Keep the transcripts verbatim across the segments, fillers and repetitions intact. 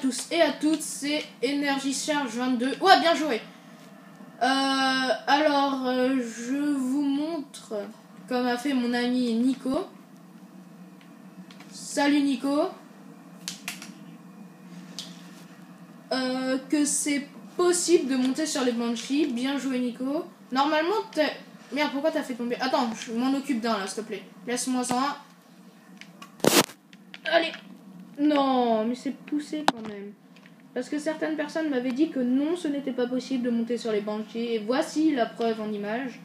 tous et à toutes, c'est Energy Charge vingt-deux. Ouais, bien joué. Euh, alors, euh, je vous montre, comme a fait mon ami Nico. Salut Nico. Euh, que c'est possible de monter sur les Banshees. Bien joué Nico. Normalement, t'es... Merde, pourquoi t'as fait tomber? Attends, je m'en occupe d'un là, s'il te plaît. Laisse-moi ça. Allez. Non, mais c'est poussé quand même. Parce que certaines personnes m'avaient dit que non, ce n'était pas possible de monter sur les Banshees. Et voici la preuve en image.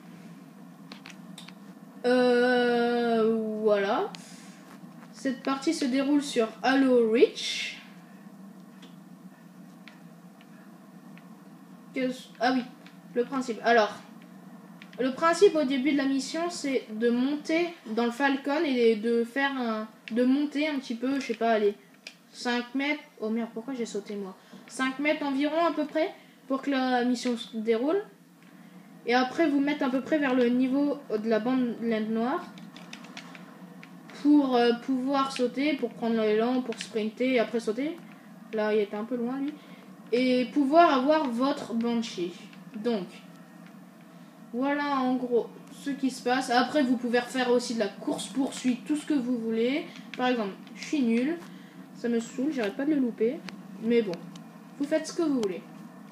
Euh, voilà. Cette partie se déroule sur Halo Reach. Que... Ah oui, le principe. Alors, le principe au début de la mission, c'est de monter dans le Falcon et de faire un... de monter un petit peu, je sais pas, allez, cinq mètres... Oh merde, pourquoi j'ai sauté moi? cinq mètres environ à peu près, pour que la mission se déroule. Et après, vous mettre à peu près vers le niveau de la bande noire. Pour euh, pouvoir sauter, pour prendre l'élan, pour sprinter et après sauter. Là, il était un peu loin, lui. Et pouvoir avoir votre Banshee. Donc, voilà en gros ce qui se passe. Après, vous pouvez refaire aussi de la course-poursuite, tout ce que vous voulez. Par exemple, je suis nul. Ça me saoule, j'arrête pas de le louper. Mais bon, vous faites ce que vous voulez.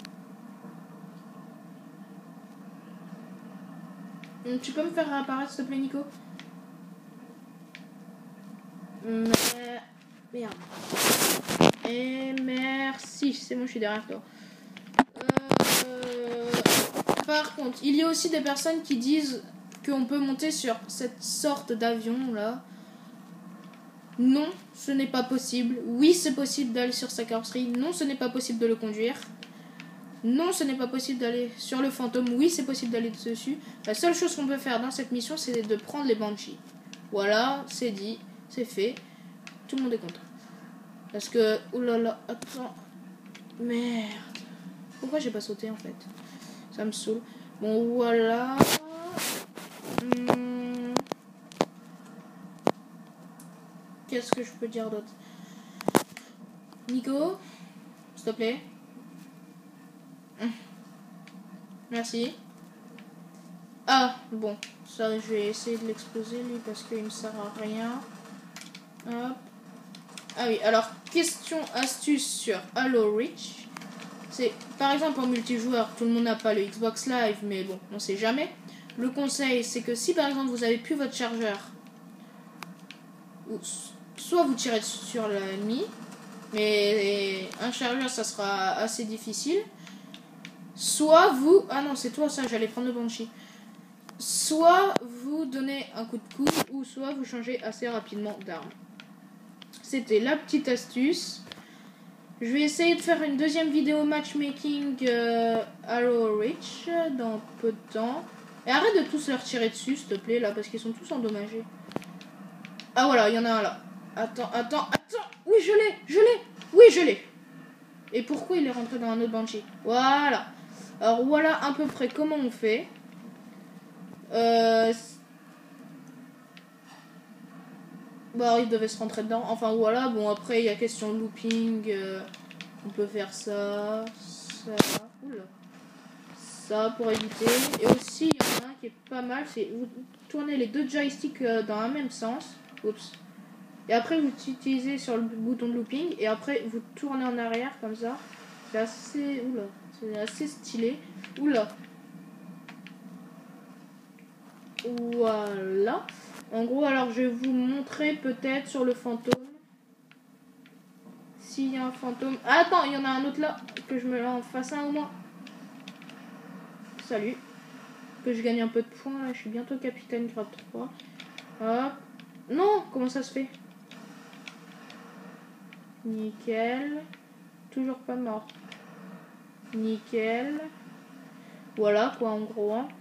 Tu peux me faire apparaître, s'il te plaît, Nico? Mais... Merde. Et merci, c'est bon, je suis derrière toi. Euh... Par contre, il y a aussi des personnes qui disent qu'on peut monter sur cette sorte d'avion là. Non, ce n'est pas possible. Oui, c'est possible d'aller sur sa carrosserie. Non, ce n'est pas possible de le conduire. Non, ce n'est pas possible d'aller sur le fantôme. Oui, c'est possible d'aller dessus. La seule chose qu'on peut faire dans cette mission, c'est de prendre les Banshees. Voilà, c'est dit, c'est fait. Tout le monde est content. Parce que... Oulala, attends. Merde. Pourquoi j'ai pas sauté en fait? Ça me saoule. Bon, voilà. Hum... Qu'est-ce que je peux dire d'autre? Nico, s'il te plaît. Merci. Ah, bon. Ça, je vais essayer de l'exploser, lui, parce qu'il me sert à rien. Hop. Ah oui, alors, question astuce sur Halo Reach. C'est, par exemple, en multijoueur, tout le monde n'a pas le Xbox Live, mais bon, on sait jamais. Le conseil, c'est que si, par exemple, vous avez plus votre chargeur, ou soit vous tirez sur l'ennemi, mais un chargeur, ça sera assez difficile. Soit vous... Ah non, c'est toi ça, j'allais prendre le Banshee. Soit vous donnez un coup de coude, ou soit vous changez assez rapidement d'arme. C'était la petite astuce. Je vais essayer de faire une deuxième vidéo matchmaking euh, Halo Reach dans peu de temps. Et arrête de tous leur tirer dessus, s'il te plaît, là, parce qu'ils sont tous endommagés. Ah voilà, il y en a un là. Attends, attends, attends. Oui, je l'ai, je l'ai. Oui, je l'ai. Et pourquoi il est rentré dans un autre Banshee? Voilà. Alors voilà à peu près comment on fait. Euh... Bah il devait se rentrer dedans. Enfin voilà, bon après il y a question looping. Euh... On peut faire ça, ça, oula. Ça pour éviter. Et aussi il y en a un qui est pas mal, c'est vous tournez les deux joysticks dans un même sens. Oups. Et après vous utilisez sur le bouton de looping et après vous tournez en arrière comme ça. C'est assez, oula, c'est assez stylé. Oula. Voilà. En gros, alors je vais vous montrer peut-être sur le fantôme. S'il y a un fantôme. Ah, attends, il y en a un autre là. Que je me en fasse un au moins. Salut. Que je gagne un peu de points là. Je suis bientôt capitaine grade trois. Hop. Non, comment ça se fait? Nickel. Toujours pas mort. Nickel. Voilà quoi en gros. Hein.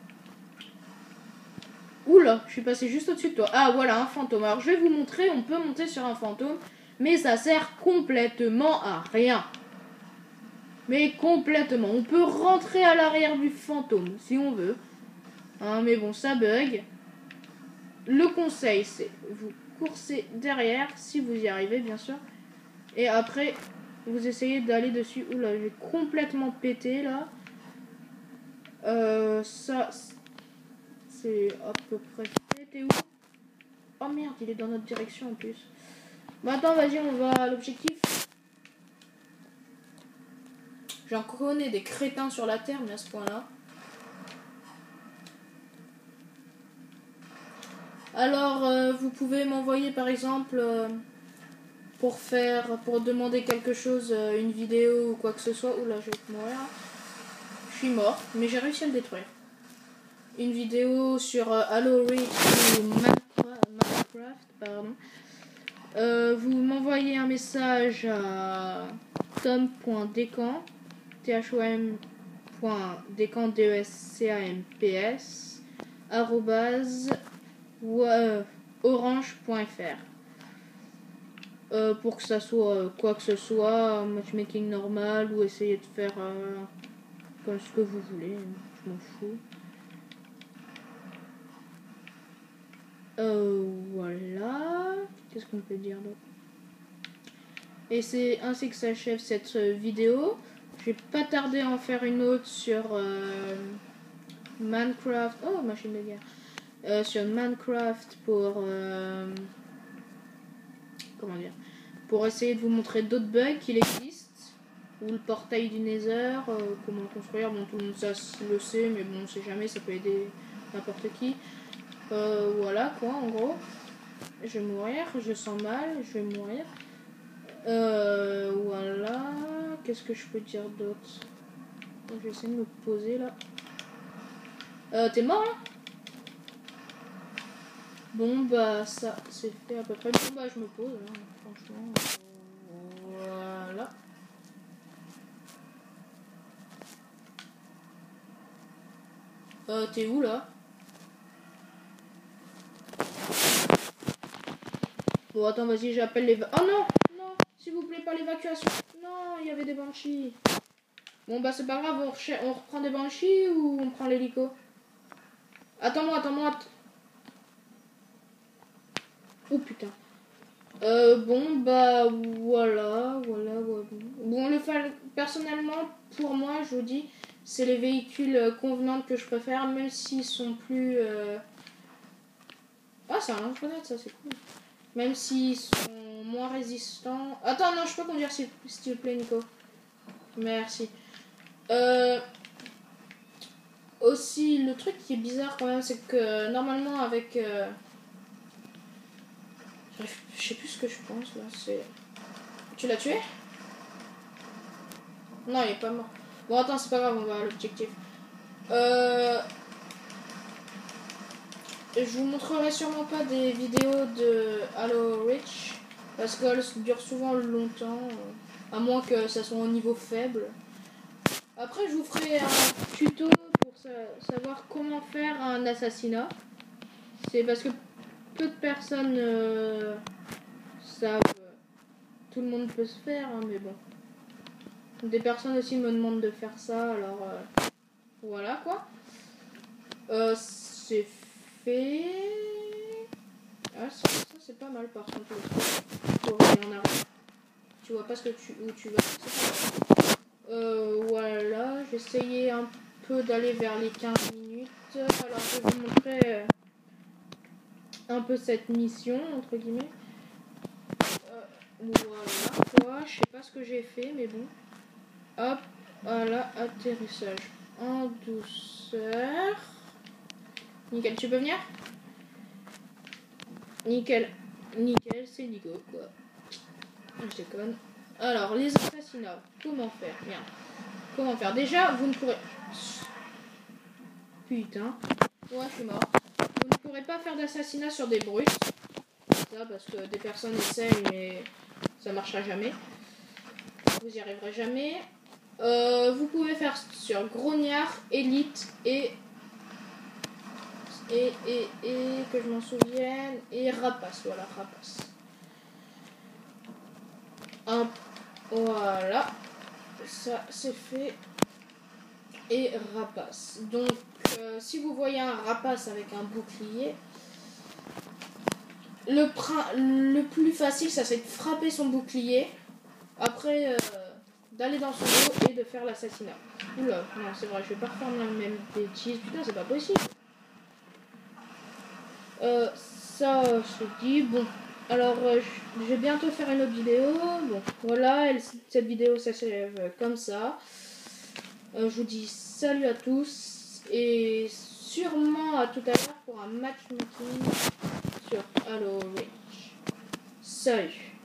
Oula, je suis passé juste au-dessus de toi. Ah voilà, un fantôme. Alors je vais vous montrer, on peut monter sur un fantôme. Mais ça sert complètement à rien. Mais complètement. On peut rentrer à l'arrière du fantôme si on veut. Hein, mais bon, ça bug. Le conseil, c'est vous coursez derrière si vous y arrivez bien sûr. Et après, vous essayez d'aller dessus. Oula, j'ai complètement pété là. Euh, ça, c'est à peu près. T'es où? Oh merde, il est dans notre direction en plus. Bon, attends, vas-y, on va à l'objectif. J'en connais des crétins sur la terre, mais à ce point-là. Alors, euh, vous pouvez m'envoyer par exemple euh, pour faire, pour demander quelque chose, euh, une vidéo ou quoi que ce soit. Oula, je vais mourir. Je suis mort, mais j'ai réussi à le détruire. Une vidéo sur euh, Halo Reach ou Minecraft, pardon. Euh, vous m'envoyez un message à tom.descamps, t h o m point descamps, d e s c a m p s, arrobase, euh, orange point f r. Euh, pour que ça soit euh, quoi que ce soit, matchmaking normal ou essayer de faire euh, comme ce que vous voulez, je m'en fous. Euh, voilà. Qu'est-ce qu'on peut dire d'autre? Et c'est ainsi que s'achève cette vidéo. Je vais pas tarder à en faire une autre sur euh, Minecraft. Oh, machine de guerre. Euh, sur Minecraft pour euh, comment dire, pour essayer de vous montrer d'autres bugs qu'il existe, ou le portail du Nether, euh, comment le construire. Bon, tout le monde ça le sait, mais bon, on sait jamais, ça peut aider n'importe qui. Euh, voilà quoi, en gros. Je vais mourir, je sens mal, je vais mourir. Euh, voilà. Qu'est-ce que je peux dire d'autre? Je vais essayer de me poser là. Euh, t'es mort là? Bon bah ça c'est fait à peu près. Bon bah je me pose hein, franchement. Voilà. Euh, t'es où là? Bon attends, vas-y, j'appelle les... Oh non, non, s'il vous plaît, pas l'évacuation. Non, il y avait des banshees. Bon bah c'est pas grave, on, recher... on reprend des banshees ou on prend l'hélico? Attends-moi, attends-moi. Att... Oh putain. Euh, bon bah voilà, voilà, voilà. Bon, le fa... personnellement, pour moi, je vous dis, c'est les véhicules convenants que je préfère, même s'ils sont plus... Euh... Ah, c'est un lance-grenade, ça, c'est cool. Même s'ils sont moins résistants... Attends, non, je peux conduire s'il te plaît, Nico. Merci. Euh... Aussi, le truc qui est bizarre quand même, c'est que normalement avec... Euh... Je sais plus ce que je pense, là, c'est... Tu l'as tué? Non, il est pas mort. Bon, attends, c'est pas grave, on va à l'objectif. Euh... Je vous montrerai sûrement pas des vidéos de Halo Reach, parce qu'elles durent souvent longtemps, à moins que ça soit au niveau faible. Après, je vous ferai un tuto pour sa- savoir comment faire un assassinat. C'est parce que peu de personnes euh, savent. Tout le monde peut se faire, hein, mais bon. Des personnes aussi me demandent de faire ça, alors euh, voilà quoi. Euh, c'est fait. Ah, ça, ça c'est pas mal par contre. Pour revenir en arrière. Tu vois pas ce que tu, où tu vas. Euh, voilà, j'ai essayé un peu d'aller vers les quinze minutes. Alors je vais vous montrer euh, un peu cette mission, entre guillemets. Euh, voilà quoi, je sais pas ce que j'ai fait, mais bon. Hop, voilà, atterrissage en douceur. Nickel, tu peux venir? Nickel, nickel, c'est Nico quoi. Je déconne. Alors, les assassinats, comment faire? Bien. Comment faire? Déjà, vous ne pourrez... Putain. Ouais, je suis mort. Vous ne pourrez pas faire d'assassinat sur des brutes. Ça, parce que des personnes essayent, mais ça marchera jamais. Vous y arriverez jamais. Euh, vous pouvez faire sur Grognard, Élite et... Et, et, et... Que je m'en souvienne... Et Rapace, voilà, Rapace. Un... Voilà. Ça, c'est fait. Et Rapace. Donc, euh, si vous voyez un Rapace avec un bouclier, le, le plus facile, ça c'est de frapper son bouclier. après euh, d'aller dans son dos et de faire l'assassinat. Oula, non c'est vrai, je vais pas refaire la même bêtise, putain c'est pas possible. Euh, ça je dis, bon, alors euh, je vais bientôt faire une autre vidéo, bon voilà, elle, cette vidéo s'achève comme ça. Euh, je vous dis salut à tous et sûrement à tout à l'heure pour un matchmaking sur Halo Reach. Salut.